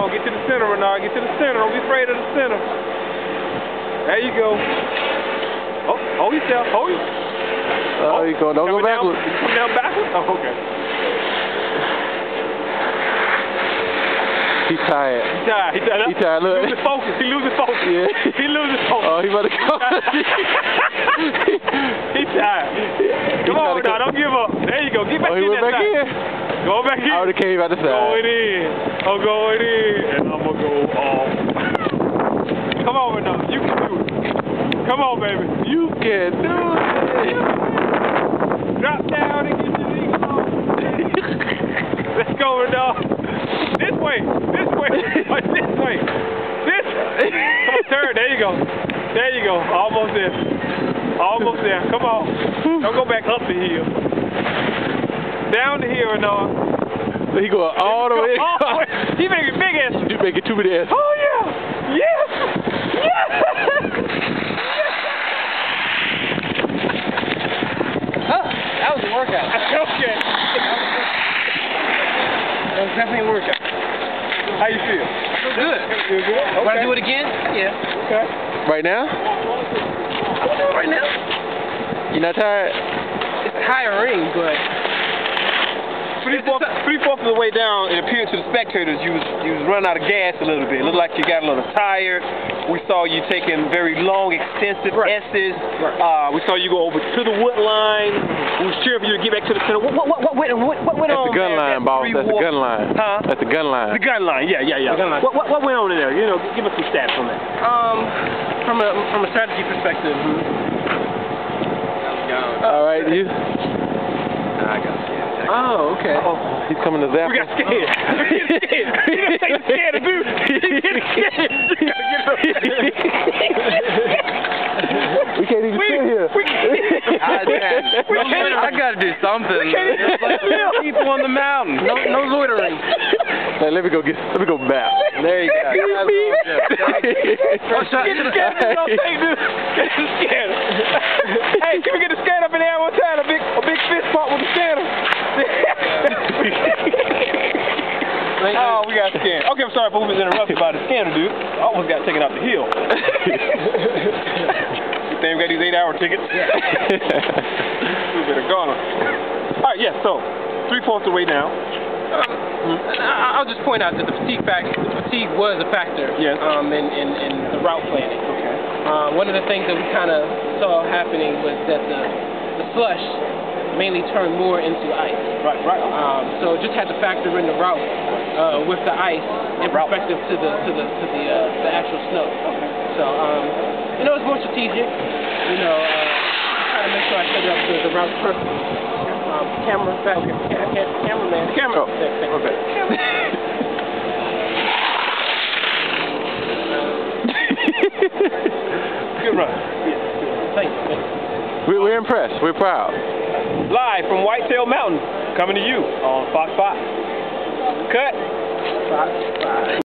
on, get to the center, Renard. Get to the center. Don't be afraid of the center. There you go. Oh, hold yourself. Hold you. Oh, you going? Don't go backwards. Come down backwards? Oh, okay. He's tired. He's tired. He's tired. Look. He loses focus. He loses focus. Yeah. He loses focus. Oh, he about to go. He's tired. Come on, Renard. Don't give up. There you go. Get back in Went back in. Go back in. I already came out the side. Going in. I'm going in. And I'm going to go off. Come on, Renard. You can do it. Come on, baby. You can do it. Drop down and get your knees on. Let's go, Renard. This way. This way. This way. This. Come on, turn. There you go. There you go. Almost there. Almost there. Come on. Don't go back up the hill. Down the hill, Renard. He going all the way. He making big asses. You making too many asses. Oh, yeah. Yes. Yes. That was a workout. Okay. That was definitely a workout. How you feel? Feel good. Feel good? Okay. Want to do it again? Yeah. Okay. Right now? I'll do it right now. You not tired? It's tiring, but... Three-fourths of the way down, it appeared to the spectators you was running out of gas a little bit. It looked like you got a little tired. We saw you taking very long, extensive S's. Right. We saw you go over to the wood line. We was cheering for you to get back to the center. What went on? That's the gun line, boss. That's the gun line. Huh? That's the gun line. The gun line. Yeah. The gun line. What went on in there? You know, give us some stats on that. From a strategy perspective. All right, you. I got scared. Oh, okay. He's coming to zap. We got scared. We got scared. We didn't take the scared to do. We can't even sit here. I got to do something. There's like people on the mountain. No loitering. Hey, let me go back. There you go. Hey, can we get the scanner up in there one time? A big fist pump with the scanner. Oh, we got scanned. Okay, I'm sorry if we was interrupted by the scanner, dude. I almost got taken out the hill. You think we got these 8-hour tickets? We better go on. All right, yeah, so 3/4 the way down. I'll just point out that the fatigue was a factor. Yes. In the route planning. Okay. One of the things that we kind of saw happening was that the slush mainly turned more into ice. Right. So just had to factor in the route with the ice in perspective to the actual snow. Okay. So it's more strategic. Try to make sure I set up the route perfectly. Camera back. Okay. Cameraman. Camera. Oh, okay. Good run. Thank you. We're impressed. We're proud. Live from Whitetail Mountain, coming to you on Fox 5. Cut. Bye.